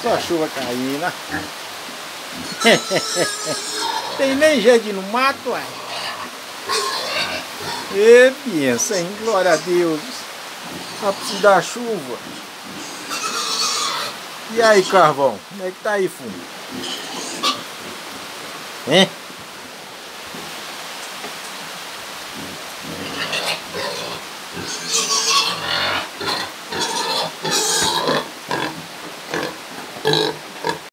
Só a chuva caindo. Tem nem jeito no mato, ué. E pensa, hein? Glória a Deus. Só precisa da chuva. E aí, carvão? Como é que tá aí, fundo? Hein?